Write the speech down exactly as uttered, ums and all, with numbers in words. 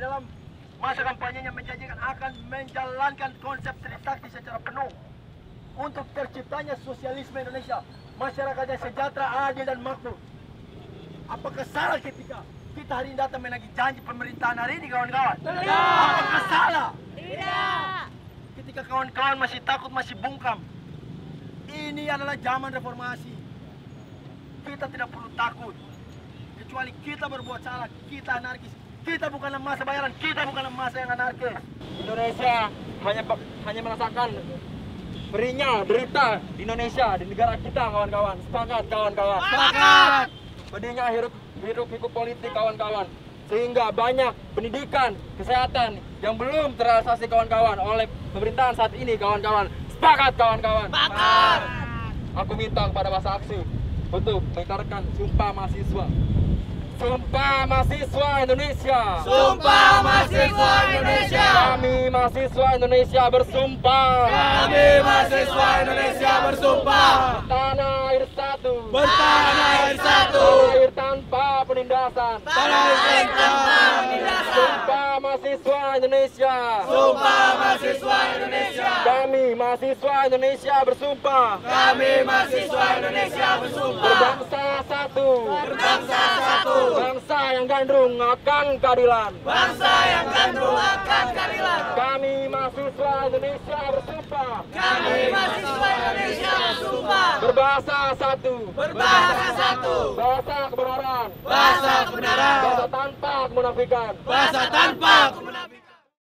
dalam masa kampanyenya menjanjikan akan menjalankan konsep Trisakti secara penuh untuk terciptanya sosialisme Indonesia, masyarakatnya sejahtera, adil dan makmur. Apakah salah ketika kita hari ini datang menagih janji pemerintahan hari ini, kawan-kawan? Tidak. Apakah salah? Tidak. Ketika kawan-kawan masih takut, masih bungkam. Ini adalah zaman reformasi. Kita tidak perlu takut. Kecuali kita berbuat salah, kita anarkis. Kita bukanlah masa bayaran, kita bukanlah masa yang anarkis. Indonesia hanya hanya merasakan perihnya derita di Indonesia, di negara kita, kawan-kawan. Sepakat, kawan-kawan. Sepakat. Pedihnya hirup hirup pikuk politik, kawan-kawan. Sehingga banyak pendidikan, kesehatan yang belum terrealisasi, kawan-kawan, oleh pemerintahan saat ini, kawan-kawan. Sepakat, kawan-kawan. Sepakat. Aku minta kepada masa aksi untuk mengitarkan sumpah mahasiswa. Sumpah mahasiswa Indonesia. Sumpah mahasiswa Indonesia. Kami mahasiswa Indonesia bersumpah. Kami mahasiswa Indonesia bersumpah. Tanah air satu. Bertanah air satu. Tanah air tanpa penindasan. Tanah air tanpa penindasan. Sumpah mahasiswa Indonesia. Sumpah mahasiswa Indonesia. Kami mahasiswa Indonesia bersumpah. Kami mahasiswa Indonesia bersumpah. Berbangsa satu. Berbangsa satu. Bangsa yang gandrung akan keadilan. Bangsa yang gandrung akan keadilan. Kami mahasiswa Indonesia bersumpah. Kami mahasiswa Indonesia bersumpah. Berbahasa satu. Berbahasa satu. Bahasa kebenaran. Bahasa kebenaran. Bahasa tanpa kemunafikan. Bahasa tanpa kemunafikan.